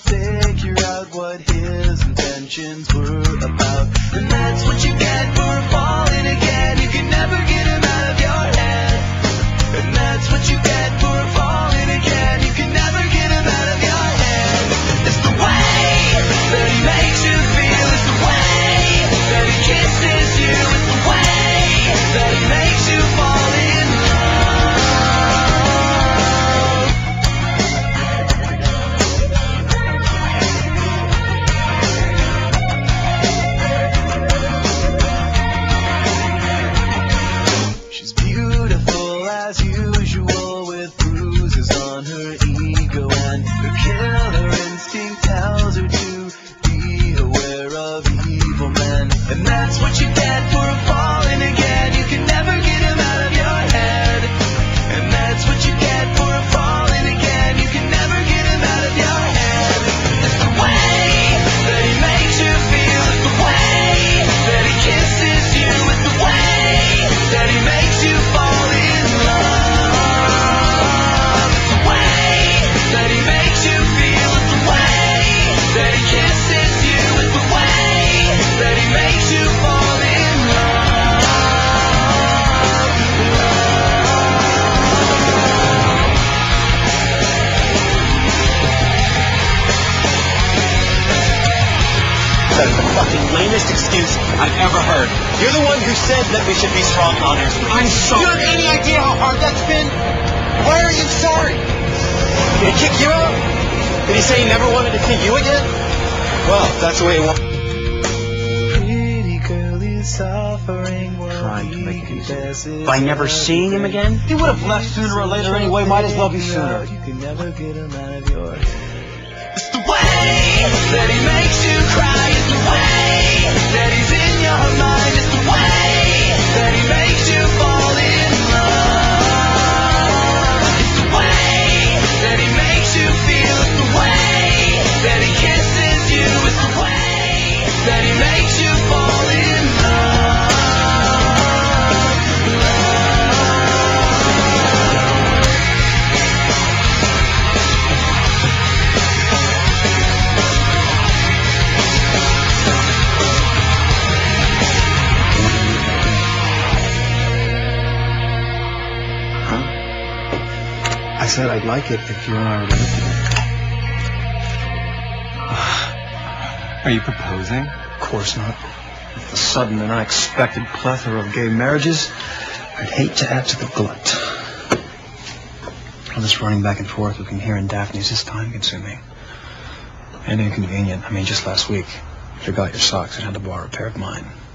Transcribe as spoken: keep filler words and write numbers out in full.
figure out what his intentions were about. And that's what you get for falling again. You can never get him out of your head. And that's what you get for falling again. You can never get him out of your head. It's the way that he makes you feel. It's the way that he kisses you. It's the way that he makes you fall in love. She's beautiful as usual, with bruises on her ego, and her killer instinct tells her to be aware of evil men. And that's what you get for falling again. You can never get him out of your head. And that's what you get for falling again. You can never get him out of your head. It's the way that he makes you feel. It's the way that he kisses you. It's the way that he makes you fall in love. It's the way that he makes you feel. It's the way that he kisses you. It's the way that he makes you fall in love. That's the fucking lamest excuse I've ever heard. You're the one who said that we should be strong on our street. I'm sorry. You have any idea how hard that's been? Why are you sorry? Did he kick you out? Did he say he never wanted to see you again? Well, that's the way he wanted. Pretty girl is suffering. Trying to make it easy. By never seeing him again? He would have left sooner or later anyway. Might as well be sooner. You can never get him out of your head. It's the way that he makes you cry. It's the way that he's in your mind. It's the way that he makes you fall in love. It's the way that he makes you feel. It's the way that he kisses you. It's the way that he makes you fall in love. I said I'd like it if you and I were together. Are you proposing? Of course not. With the sudden and unexpected plethora of gay marriages, I'd hate to add to the glut. All this running back and forth between here and Daphne's is time-consuming and inconvenient. I mean, just last week, you forgot your socks and had to borrow a pair of mine.